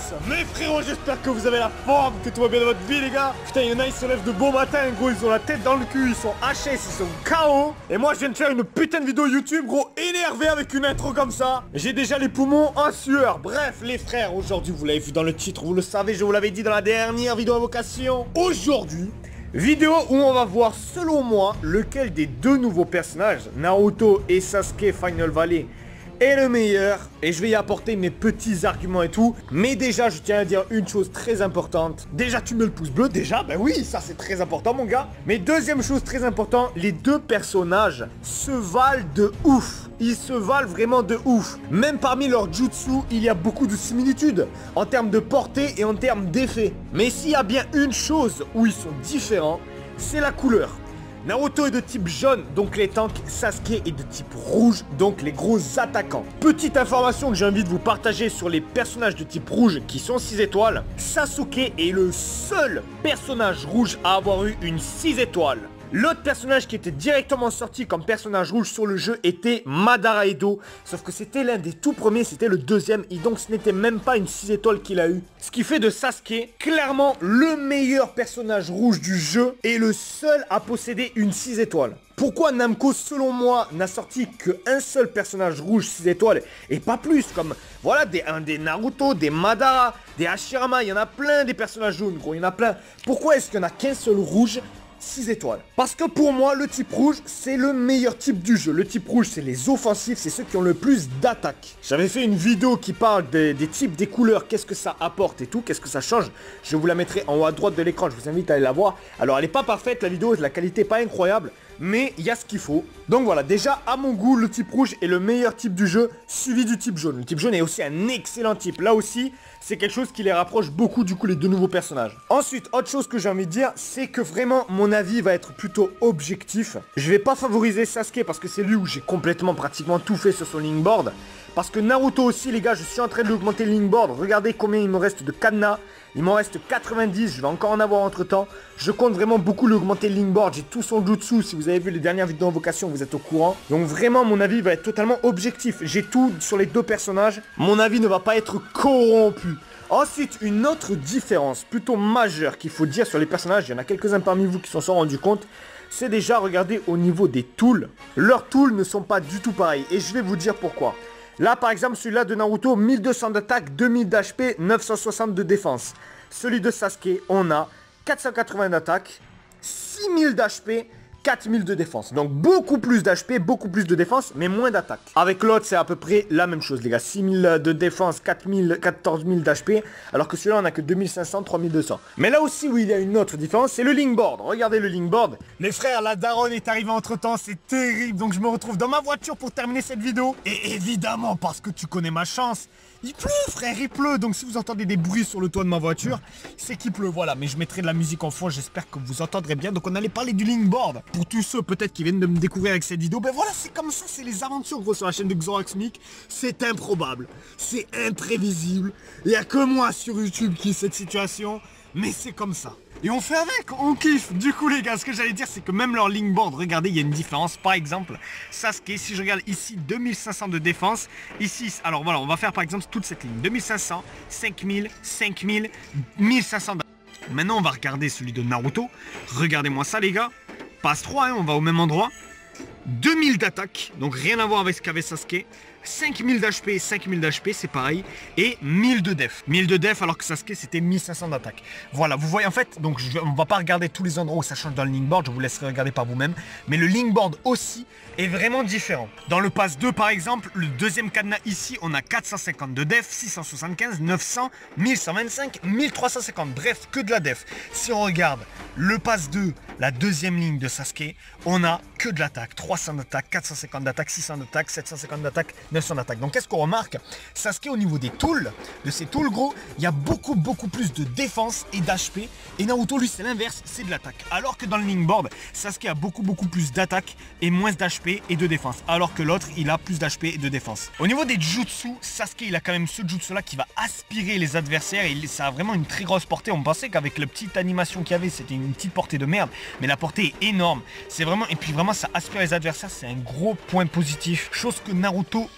Mes frérots, j'espère que vous avez la forme, que tout va bien dans votre vie les gars. Putain, il y en a, ils se lèvent de bon matin gros, ils ont la tête dans le cul, ils sont HS, ils sont KO. Et moi je viens de faire une putain de vidéo YouTube gros, énervé avec une intro comme ça. J'ai déjà les poumons en sueur. Bref les frères, aujourd'hui vous l'avez vu dans le titre, vous le savez, je vous l'avais dit dans la dernière vidéo invocation. Aujourd'hui, vidéo où on va voir selon moi lequel des deux nouveaux personnages, Naruto et Sasuke Final Valley, est le meilleur, et je vais y apporter mes petits arguments et tout. Mais déjà je tiens à dire une chose très importante. Déjà tu mets le pouce bleu, déjà, ben oui, ça c'est très important mon gars. Mais deuxième chose très importante, les deux personnages se valent de ouf. Ils se valent vraiment de ouf. Même parmi leurs jutsu, il y a beaucoup de similitudes en termes de portée et en termes d'effet. Mais s'il y a bien une chose où ils sont différents, c'est la couleur. Naruto est de type jaune, donc les tanks. Sasuke est de type rouge, donc les gros attaquants. Petite information que j'ai envie de vous partager sur les personnages de type rouge qui sont 6 étoiles. Sasuke est le seul personnage rouge à avoir eu une 6 étoiles. L'autre personnage qui était directement sorti comme personnage rouge sur le jeu était Madara Edo. Sauf que c'était l'un des tout premiers, c'était le deuxième. Et donc ce n'était même pas une 6 étoiles qu'il a eu. Ce qui fait de Sasuke clairement le meilleur personnage rouge du jeu et le seul à posséder une 6 étoiles. Pourquoi Namco, selon moi, n'a sorti qu'un seul personnage rouge 6 étoiles et pas plus, comme voilà des Naruto, des Madara, des Hashirama, il y en a plein des personnages jaunes gros, il y en a plein. Pourquoi est-ce qu'il n'y en a qu'un seul rouge 6 étoiles? Parce que pour moi, le type rouge, c'est le meilleur type du jeu. Le type rouge, c'est les offensifs, c'est ceux qui ont le plus d'attaque. J'avais fait une vidéo qui parle des types, des couleurs, qu'est-ce que ça apporte et tout, qu'est-ce que ça change. Je vous la mettrai en haut à droite de l'écran, je vous invite à aller la voir. Alors, elle n'est pas parfaite, la vidéo, la qualité n'est pas incroyable, mais il y a ce qu'il faut. Donc voilà, déjà, à mon goût, le type rouge est le meilleur type du jeu, suivi du type jaune. Le type jaune est aussi un excellent type. Là aussi, c'est quelque chose qui les rapproche beaucoup, du coup, les deux nouveaux personnages. Ensuite, autre chose que j'ai envie de dire, c'est que vraiment, mon avis va être plutôt objectif. Je vais pas favoriser Sasuke parce que c'est lui où j'ai complètement, pratiquement tout fait sur son linkboard. Parce que Naruto aussi, les gars, je suis en train de l'augmenter le linkboard. Regardez combien il me reste de cadenas. Il m'en reste 90, je vais encore en avoir entre temps. Je compte vraiment beaucoup l'augmenter le linkboard. J'ai tout son jutsu, si vous avez vu les dernières vidéos d'invocation, vous êtes au courant. Donc vraiment, mon avis va être totalement objectif. J'ai tout sur les deux personnages. Mon avis ne va pas être corrompu. Ensuite, une autre différence plutôt majeure qu'il faut dire sur les personnages, il y en a quelques-uns parmi vous qui s'en sont rendus compte, c'est déjà, regardez, au niveau des tools. Leurs tools ne sont pas du tout pareils, et je vais vous dire pourquoi. Là, par exemple, celui-là de Naruto, 1200 d'attaque, 2000 d'HP, 960 de défense. Celui de Sasuke, on a 480 d'attaque, 6000 d'HP, 4000 de défense. Donc beaucoup plus d'HP, beaucoup plus de défense, mais moins d'attaque. Avec l'autre, c'est à peu près la même chose, les gars. 6000 de défense, 4000, 14000 d'HP, alors que celui-là, on a que 2500, 3200. Mais là aussi, où il y a une autre différence, c'est le linkboard. Regardez le linkboard. Les frères, la daronne est arrivée entre-temps, c'est terrible. Donc je me retrouve dans ma voiture pour terminer cette vidéo. Et évidemment, parce que tu connais ma chance, il pleut, frère, il pleut. Donc si vous entendez des bruits sur le toit de ma voiture, c'est qu'il pleut, voilà. Mais je mettrai de la musique en fond, j'espère que vous entendrez bien. Donc on allait parler du linkboard. Pour tous ceux peut-être qui viennent de me découvrir avec cette vidéo, ben voilà, c'est comme ça, c'est les aventures gros sur la chaîne de Xoroxmic. C'est improbable, c'est imprévisible. Il n'y a que moi sur YouTube qui ai cette situation, mais c'est comme ça. Et on fait avec, on kiffe. Du coup les gars, ce que j'allais dire, c'est que même leur linkboard, regardez, il y a une différence. Par exemple, Sasuke, si je regarde ici 2500 de défense, ici, alors voilà, on va faire par exemple toute cette ligne, 2500, 5000, 5000, 1500. Maintenant on va regarder celui de Naruto. Regardez-moi ça les gars, passe 3, hein, on va au même endroit. 2000 d'attaque, donc rien à voir avec ce qu'avait Sasuke. 5000 d'HP, 5000 d'HP, c'est pareil. Et 1000 de def. 1000 de def alors que Sasuke c'était 1500 d'attaque. Voilà, vous voyez en fait, donc on va pas regarder tous les endroits où ça change dans le linkboard, je vous laisserai regarder par vous-même. Mais le linkboard aussi est vraiment différent. Dans le pass 2 par exemple, le deuxième cadenas ici, on a 450 de def, 675, 900, 1125, 1350. Bref, que de la def. Si on regarde le pass 2, la deuxième ligne de Sasuke, on a que de l'attaque. 300 d'attaque, 450 d'attaque, 600 d'attaque, 750 d'attaque, 900 d'attaque. Donc qu'est-ce qu'on remarque? Sasuke au niveau des tools, de ses tools gros, il y a beaucoup plus de défense et d'HP. Et Naruto lui c'est l'inverse, c'est de l'attaque. Alors que dans le linkboard, Sasuke a beaucoup plus d'attaque et moins d'HP et de défense. Alors que l'autre il a plus d'HP et de défense. Au niveau des jutsu, Sasuke il a quand même ce jutsu là qui va aspirer les adversaires et ça a vraiment une très grosse portée. On pensait qu'avec la petite animation qu'il y avait c'était une petite portée de merde, mais la portée est énorme. C'est vraiment, et puis vraiment ça aspire les adversaires, c'est un gros point positif. Chose que Naruto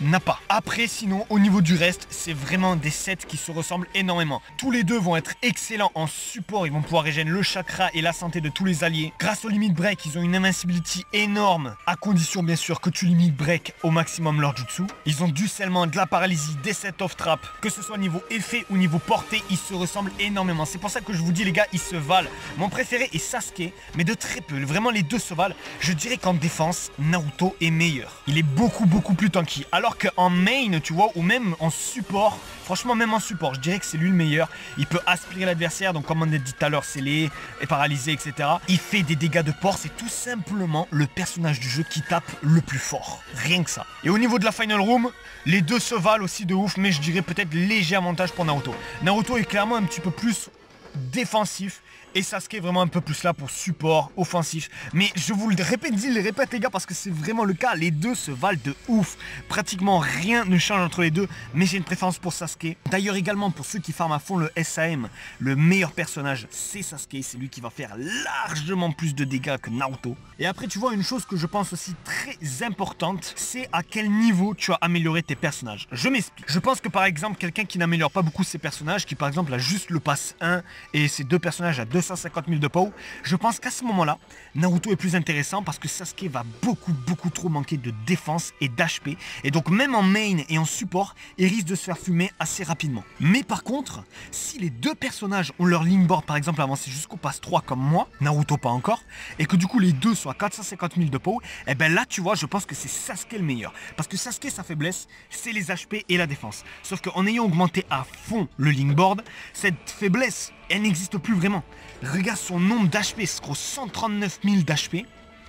n'a pas. Après, sinon, au niveau du reste, c'est vraiment des sets qui se ressemblent énormément. Tous les deux vont être excellents en support. Ils vont pouvoir régénérer le chakra et la santé de tous les alliés. Grâce au limit break, ils ont une invincibility énorme, à condition bien sûr que tu limit break au maximum leur jutsu. Ils ont du scellement, de la paralysie, des sets off trap. Que ce soit niveau effet ou niveau portée, ils se ressemblent énormément. C'est pour ça que je vous dis les gars, ils se valent. Mon préféré est Sasuke, mais de très peu. Vraiment les deux se valent. Je dirais qu'en défense, Naruto est meilleur. Il est beaucoup plus tanky. Alors qu'en main, tu vois, ou même en support, franchement même en support, je dirais que c'est lui le meilleur. Il peut aspirer l'adversaire, donc comme on a dit tout à l'heure, scellé, et paralysé, etc. Il fait des dégâts de port, c'est tout simplement le personnage du jeu qui tape le plus fort. Rien que ça. Et au niveau de la Final Room, les deux se valent aussi de ouf, mais je dirais peut-être léger avantage pour Naruto. Naruto est clairement un petit peu plus défensif et Sasuke est vraiment un peu plus là pour support offensif. Mais je vous le répète, les gars, parce que c'est vraiment le cas. Les deux se valent de ouf. Pratiquement rien ne change entre les deux, mais j'ai une préférence pour Sasuke. D'ailleurs également pour ceux qui farment à fond le SAM, le meilleur personnage c'est Sasuke. C'est lui qui va faire largement plus de dégâts que Naruto. Et après tu vois une chose que je pense aussi très importante, c'est à quel niveau tu as amélioré tes personnages. Je m'explique. Je pense que par exemple quelqu'un qui n'améliore pas beaucoup ses personnages, qui par exemple a juste le pass 1 et ses deux personnages à 250 000 de POW, je pense qu'à ce moment-là, Naruto est plus intéressant parce que Sasuke va beaucoup trop manquer de défense et d'HP. Et donc même en main et en support, il risque de se faire fumer assez rapidement. Mais par contre, si les deux personnages ont leur link board par exemple avancé jusqu'au pass 3 comme moi, Naruto pas encore, et que du coup les deux sont à 450 000 de POW, et ben là tu vois, je pense que c'est Sasuke le meilleur. Parce que Sasuke, sa faiblesse, c'est les HP et la défense. Sauf qu'en ayant augmenté à fond le link board, cette faiblesse, elle n'existe plus vraiment. Regarde son nombre d'HP, c'est gros 139 000 d'HP,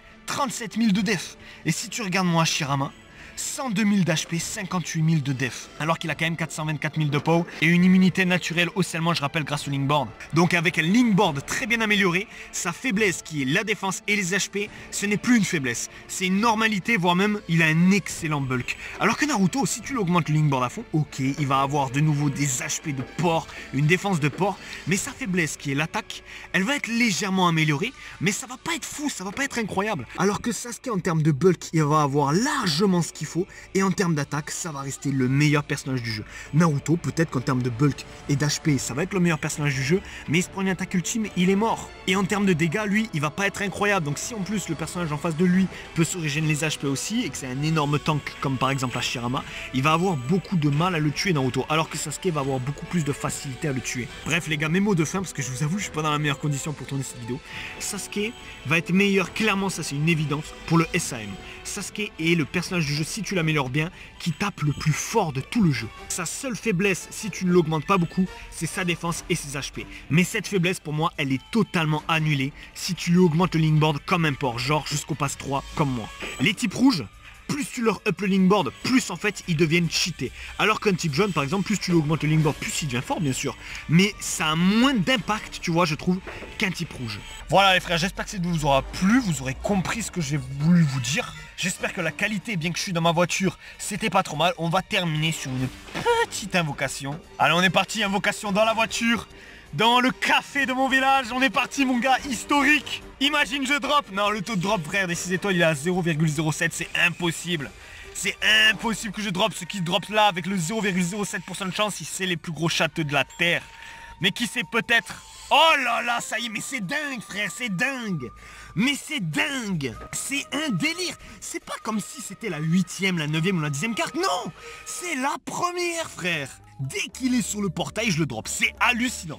37 000 de def. Et si tu regardes mon Hashirama, 102 000 d'HP, 58 000 de def. Alors qu'il a quand même 424 000 de POW et une immunité naturelle au scellement, je rappelle, grâce au link board. Donc avec un link board très bien amélioré, sa faiblesse qui est la défense et les HP, ce n'est plus une faiblesse. C'est une normalité, voire même il a un excellent bulk. Alors que Naruto, si tu l'augmentes le link board à fond, ok, il va avoir de nouveau des HP de port, une défense de port, mais sa faiblesse qui est l'attaque, elle va être légèrement améliorée, mais ça va pas être fou, ça va pas être incroyable. Alors que Sasuke en termes de bulk, il va avoir largement ce qu'il faut, et en termes d'attaque ça va rester le meilleur personnage du jeu. Naruto, peut-être qu'en termes de bulk et d'HP ça va être le meilleur personnage du jeu, mais il se prend une attaque ultime, il est mort. Et en termes de dégâts, lui il va pas être incroyable. Donc si en plus le personnage en face de lui peut se régénérer les HP aussi, et que c'est un énorme tank comme par exemple Hashirama, il va avoir beaucoup de mal à le tuer Naruto, alors que Sasuke va avoir beaucoup plus de facilité à le tuer. Bref les gars, mes mots de fin, parce que je vous avoue je suis pas dans la meilleure condition pour tourner cette vidéo. Sasuke va être meilleur, clairement, ça c'est une évidence, pour le SAM. Sasuke est le personnage du jeu, si tu l'améliores bien, qui tape le plus fort de tout le jeu. Sa seule faiblesse, si tu ne l'augmentes pas beaucoup, c'est sa défense et ses HP. Mais cette faiblesse, pour moi, elle est totalement annulée si tu lui augmentes le link board comme un port, genre jusqu'au pass 3 comme moi. Les types rouges, plus tu leur up le link board, plus en fait ils deviennent cheatés. Alors qu'un type jaune par exemple, plus tu lui augmentes le link board, plus il devient fort bien sûr. Mais ça a moins d'impact, tu vois, je trouve, qu'un type rouge. Voilà les frères, j'espère que cette vidéo vous aura plu, vous aurez compris ce que j'ai voulu vous dire. J'espère que la qualité, bien que je suis dans ma voiture, c'était pas trop mal. On va terminer sur une petite invocation. Allez, on est parti, invocation dans la voiture. Dans le café de mon village, on est parti mon gars, historique. Imagine je drop. Non, le taux de drop frère des 6 étoiles il est à 0,07, c'est impossible. C'est impossible que je drop. Ce qui drop là avec le 0,07% de chance, c'est les plus gros châteaux de la terre. Mais qui sait peut-être. Oh là là, ça y est, mais c'est dingue frère, c'est dingue. Mais c'est dingue. C'est un délire. C'est pas comme si c'était la 8e, la 9e ou la 10e carte. Non, c'est la première frère. Dès qu'il est sur le portail, je le drop. C'est hallucinant.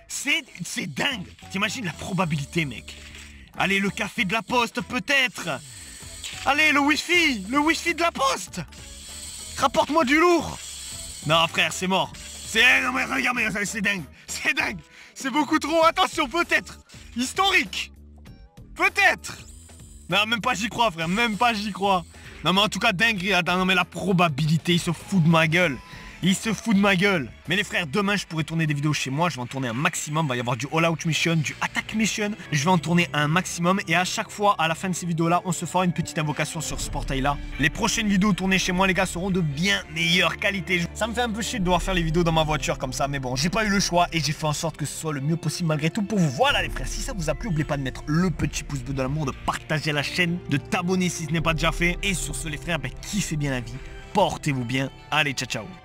C'est dingue. T'imagines la probabilité, mec. Allez, le café de la poste, peut-être. Allez, le wifi de la poste. Rapporte-moi du lourd. Non, frère, c'est mort. Non, mais regarde, c'est dingue. C'est dingue. C'est beaucoup trop. Attention, peut-être. Historique. Peut-être. Non, même pas j'y crois, frère. Même pas j'y crois. Non, mais en tout cas, dinguerie. Attends, non, mais la probabilité, il se fout de ma gueule. Il se fout de ma gueule. Mais les frères, demain je pourrai tourner des vidéos chez moi. Je vais en tourner un maximum. Il va y avoir du all out mission, du attack mission. Je vais en tourner un maximum. Et à chaque fois, à la fin de ces vidéos là, on se fera une petite invocation sur ce portail là. Les prochaines vidéos tournées chez moi les gars seront de bien meilleure qualité. Ça me fait un peu chier de devoir faire les vidéos dans ma voiture comme ça. Mais bon, j'ai pas eu le choix. Et j'ai fait en sorte que ce soit le mieux possible malgré tout pour vous. Voilà les frères, si ça vous a plu, n'oubliez pas de mettre le petit pouce bleu de l'amour, de partager la chaîne, de t'abonner si ce n'est pas déjà fait. Et sur ce les frères, kiffez bien la vie. portez-vous bien. Allez, ciao ciao.